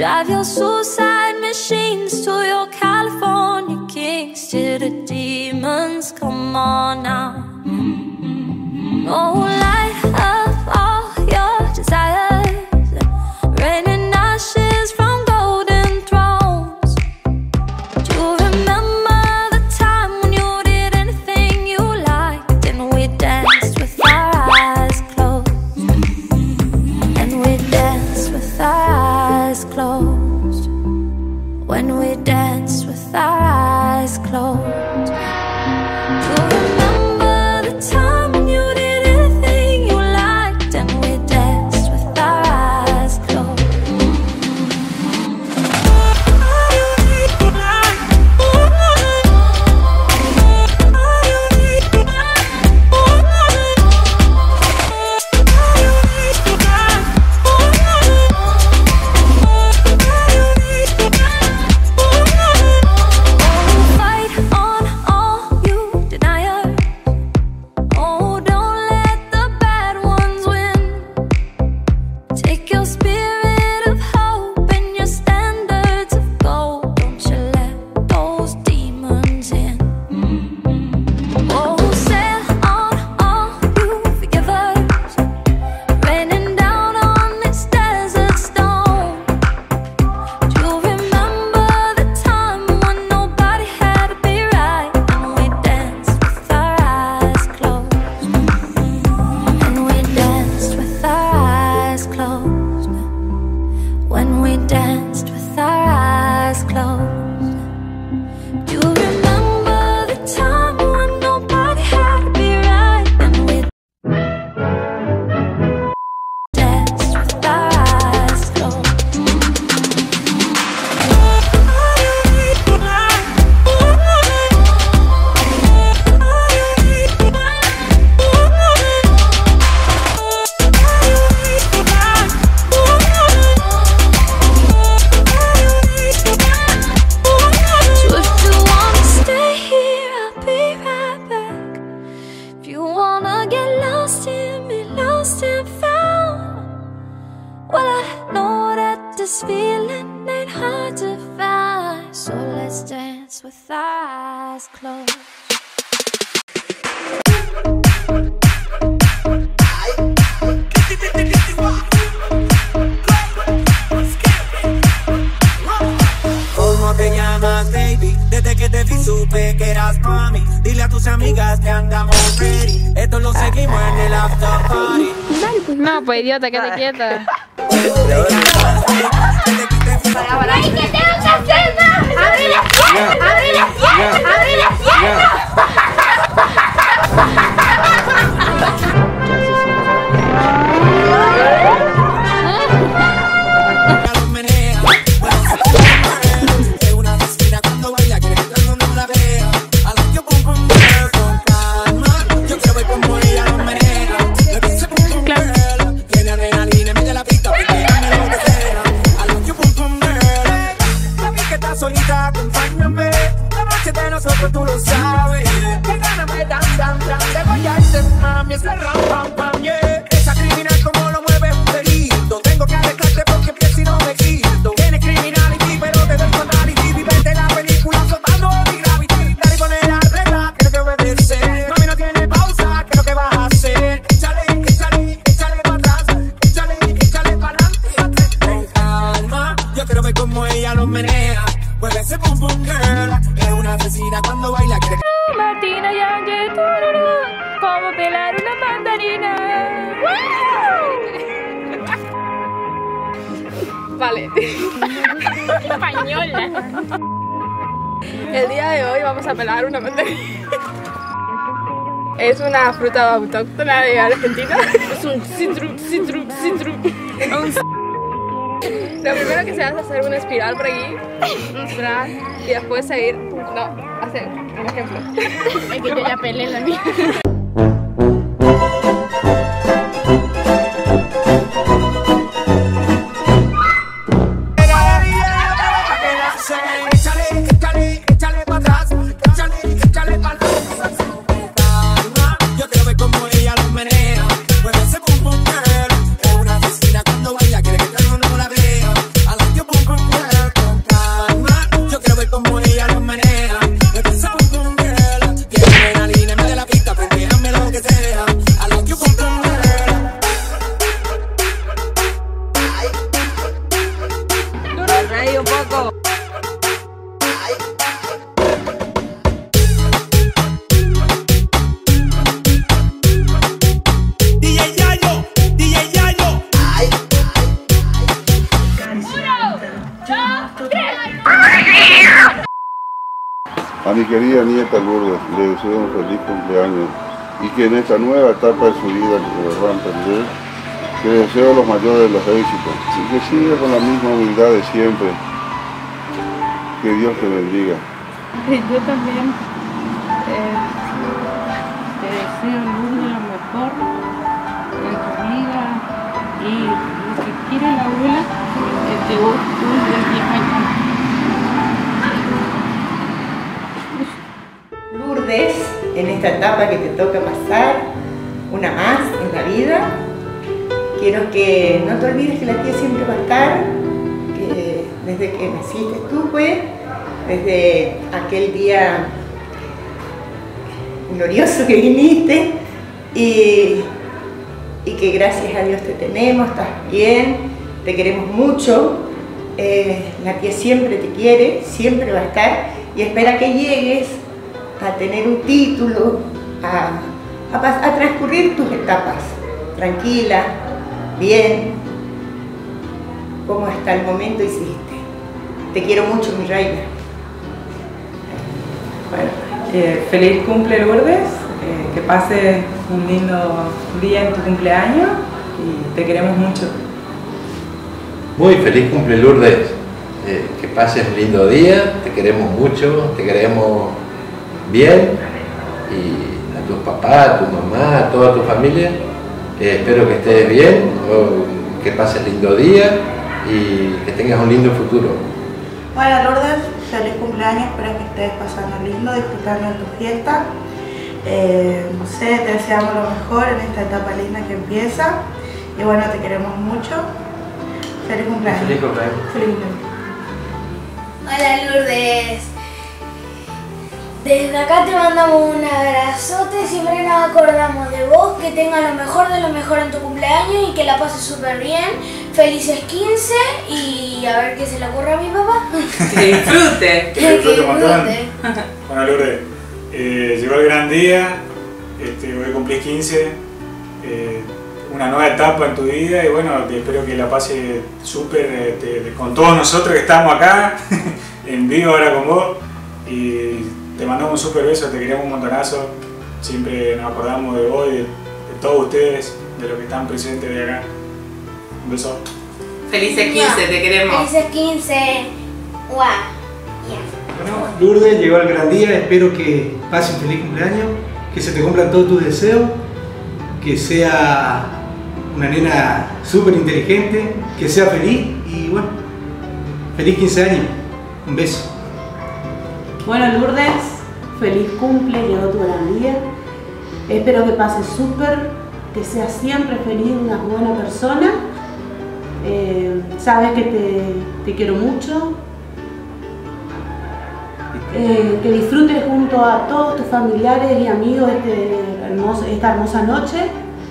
Drive your suicide machines to your California kings, till the demons come on now. Oh, light up all your desires, raining ashes from golden thrones. Do you remember the time when you did anything you liked, and we danced with our eyes closed? And we danced with our eyes closed. When we danced with our eyes closed. Do you remember the time when you did anything you liked, and we danced with our eyes closed? Fight on all you deniers. Oh, don't let the bad ones win. Take your spirit of hope and your standards of gold. Don't you let those demons in. Oh, sail on all you forgivers, raining down on this desert stone. Do you remember the time when nobody had to be right, and we danced with our eyes closed? And we danced with our eyes closed. When we danced with our eyes closed. Do you remember the time when nobody had to be right, and we danced with our eyes closed? So if you wanna stay here, I'll be right back. If you wanna get lost in me, lost and found, well, I know that this feeling ain't hard to find. So let's dance with our eyes closed. ¿Cómo te llamas, baby? Desde que te vi supe que eras mami. Dile a tus amigas que andamos ready. Esto lo seguimos en el after party. No, pues idiota, quédate quieta. ¡Ay, que tengo que hacer más! ¡Abre las piernas! ¡Abre las piernas! ¡Abre las piernas! Es una vecina cuando baila, quiere que todo el mundo la vea. I like your pum pum girl, con calma. Yo quiero ver cómo ella lo menea. Le dice pum pum girl, tiene adrenalina, mete la pista, porque ella me lo desea. I like your pum pum girl. Mami que estás solita, acompáñame. La noche de nosotros tú lo sabes. Que ganas me dan, de guayarte, mami, ese ram, pam, pam, yeah. Esa criminal como lo mueve un delito. Tengo que arreglarte porque empiezo y no me quito. Tienes criminality, pero te doy tonality. Vivete la película soltando mi gravity. Dale con el arregla, quiero que obedecer. Mami, no tiene pausa, ¿qué es lo que vas a hacer? Échale, échale, échale para atrás. Échale, échale para adelante. Con calma, yo quiero ver cómo ella lo menea. Mueve ese pum pum girl. Es una asesina cuando baila, quiere que... Martina Yanger, tururú, ¿cómo pelar una mandarina? Vale. Española. El día de hoy vamos a pelar una mandarina. Es una fruta autóctona de Argentina. Es un citru. Lo primero que se hace es hacer una espiral por aquí, y después seguir, hacer un ejemplo. Es que yo ya pelé la mía. Échale para atrás, échale para atrás. Yo quiero ver cómo ella lo menea. Mueve ese pum pum girl. Es una asesina cuando baila, quiere que todo el mundo la vea. I like your pum pum A mi querida nieta Lourdes le deseo un feliz cumpleaños y que en esta nueva etapa de su vida que va a emprender, que le deseo los mayores de los éxitos y que siga con la misma humildad de siempre. Que Dios te bendiga. Yo también te deseo, Lourdes, lo mejor en tu vida y lo que quiere la abuela, que te cumples 10 años. Lourdes, en esta etapa que te toca pasar, una más en la vida, quiero que no te olvides que la tía siempre va a estar, que desde que naciste tú, pues, desde aquel día glorioso que viniste y que gracias a Dios te tenemos, estás bien, te queremos mucho, la tía siempre te quiere, siempre va a estar y espera que llegues a tener un título, a transcurrir tus etapas, tranquila, bien, como hasta el momento hiciste. Te quiero mucho, mi reina. Bueno, feliz cumple, Lourdes, que pases un lindo día en tu cumpleaños y te queremos mucho. Muy feliz cumple, Lourdes, que pases un lindo día, te queremos mucho, te queremos bien, y a tus papás, a tu mamá, a toda tu familia, espero que estés bien, que pases lindo día y que tengas un lindo futuro. Hola Lourdes, feliz cumpleaños, espero que estés pasando lindo, disfrutando de tu fiesta. No sé, te deseamos lo mejor en esta etapa linda que empieza y bueno, te queremos mucho. Feliz cumpleaños. Feliz cumpleaños. Feliz cumpleaños. Hola Lourdes. Desde acá te mandamos un abrazote, siempre nos acordamos de vos, que tengas lo mejor de lo mejor en tu cumpleaños y que la pases súper bien. Felices 15 y a ver qué se le ocurre a mi papá. Que disfrute. Que disfrute un montón. Bueno Lourdes, llegó el gran día, hoy cumplís 15, una nueva etapa en tu vida y bueno, espero que la pases súper con todos nosotros que estamos acá, en vivo ahora con vos. Y te mandamos un súper beso, te queremos un montonazo, siempre nos acordamos de vos y de todos ustedes, de los que están presentes de acá. Un beso. Felices 15, te queremos. Felices 15. Guau. Bueno, Lourdes, llegó el gran día, espero que pases un feliz cumpleaños, que se te cumplan todos tus deseos, que sea una nena súper inteligente, que sea feliz y bueno, feliz 15 años, un beso. Bueno Lourdes, feliz cumple, llegó tu gran día. Espero que pases súper, que seas siempre feliz, una buena persona. Sabes que te quiero mucho. Que disfrutes junto a todos tus familiares y amigos esta hermosa noche.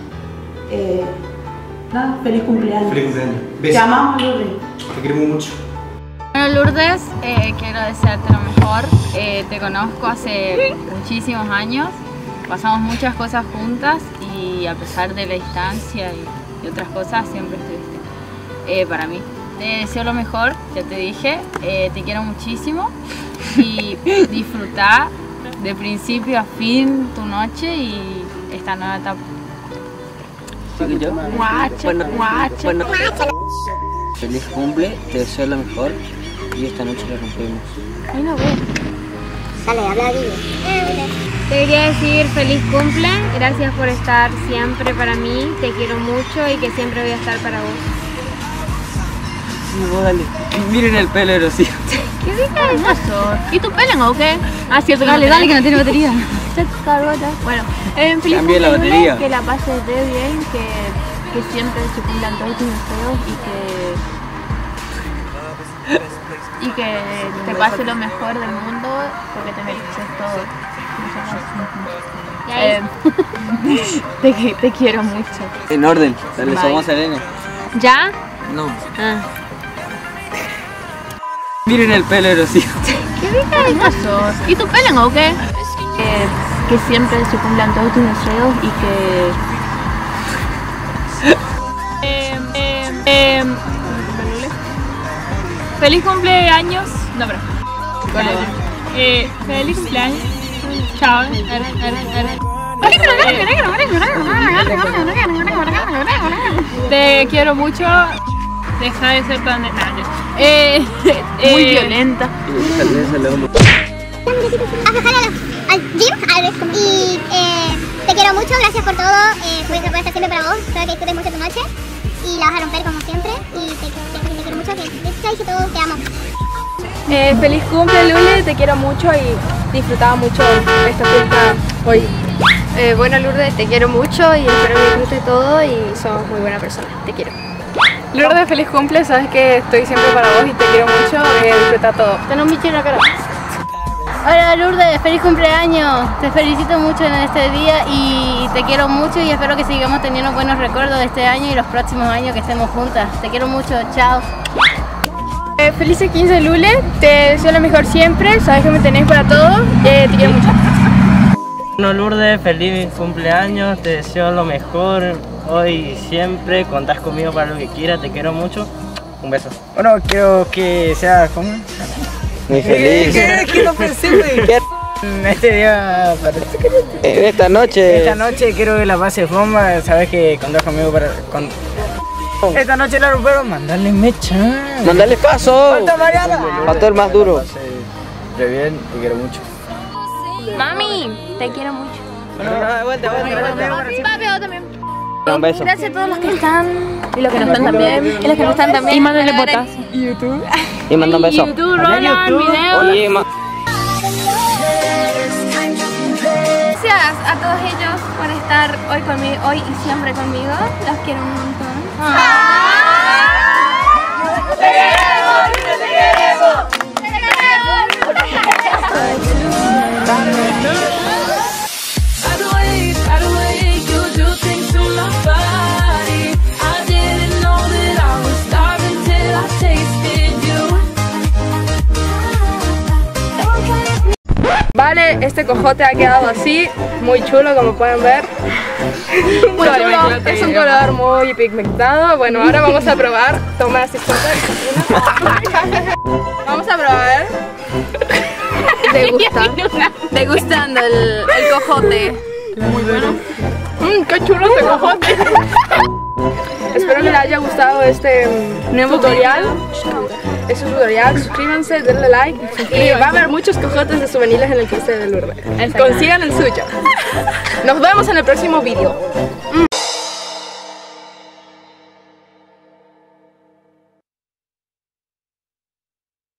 Nada, feliz cumpleaños. Feliz cumpleaños. Te amamos, Lourdes. Te queremos mucho. Bueno Lourdes, quiero desearte lo mejor. Te conozco hace muchísimos años, pasamos muchas cosas juntas y a pesar de la distancia y otras cosas siempre estuviste para mí. Te deseo lo mejor, ya te dije, te quiero muchísimo y disfrutar de principio a fin tu noche y esta nueva etapa. Bueno, feliz cumple, te deseo lo mejor y esta noche la rompemos. Ay, no veo. Dale, habla Guille. Te quería decir feliz cumple, gracias por estar siempre para mí, te quiero mucho y que siempre voy a estar para vos. No, dale. Miren el pelo de Rocío. ¿Qué dices eso? ¿Y tu pelo o qué? Ah, cierto, dale, que no tiene batería. Bueno, feliz Cambie la cumple, batería. que la pases de bien, que siempre se cumplan todos tus deseos y que te pase lo mejor del mundo porque te mereces todo. Te quiero mucho. En orden, dale, Bye. somos Elena. ¿Ya? No. Ah. Miren el pelo de Rocío. ¿Qué dices eso? ¿Y tu pelo o qué? Que siempre se cumplan todos tus deseos y Feliz cumpleaños. No, pero. Feliz cumpleaños. Chao. Te quiero mucho. Deja de ser tan muy violenta. A viajar al gym y te quiero mucho, gracias por todo. Voy a estar siempre para vos, espero que disfrutes mucho tu noche y la vas a romper como siempre. Y te quiero mucho, que todos te amo. Feliz cumple, Lule, te quiero mucho y disfrutaba mucho esta fiesta hoy. Bueno, Lourdes, te quiero mucho y espero que disfrutes todo y sos muy buena persona. Te quiero. Lourdes, feliz cumple, sabes que estoy siempre para vos y te quiero mucho, disfruta todo. Ten un bicho en la cara. Hola Lourdes, feliz cumpleaños. Te felicito mucho en este día y te quiero mucho y espero que sigamos teniendo buenos recuerdos de este año y los próximos años que estemos juntas. Te quiero mucho, chao. Felices 15, Lule, te deseo lo mejor siempre, sabes que me tenés para todo, te quiero mucho. Bueno Lourdes, feliz cumpleaños, te deseo lo mejor hoy y siempre, contás conmigo para lo que quieras, te quiero mucho, un beso. Bueno, quiero que sea como... Muy feliz. ¿Qué no pensé, güey? Este día, Esta noche quiero que la pases bomba, sabes que contás conmigo para... Esta noche la rompieron, mandale mecha. Mandale paso. Falta Mariana. Faltó el más duro. Re bien, te quiero mucho. Mami, te quiero mucho. Vuelta. Papi, vos también. Un beso. Gracias a todos los que están y los que no están también. Y los que no están también. Y mándale botas. Y YouTube. Y manda un beso. YouTube, Roland, videos. Oye, Gracias a todos ellos por estar hoy conmigo, hoy y siempre conmigo. Los quiero un montón. ¡Te queremos! ¡Te queremos! Vale, este cojote ha quedado así, muy chulo como pueden ver. Muy chulo, es un color muy pigmentado. Bueno, ahora vamos a probar. Toma así Vamos a probar. Degustando el cojote. Muy bueno. ¡Qué chulo este cojote! Espero que les haya gustado este nuevo tutorial. Este tutorial, suscríbanse, denle like y va a haber muchos cojotes de souvenirs en el 15 de Lourdes. Consigan el suyo. Nos vemos en el próximo vídeo.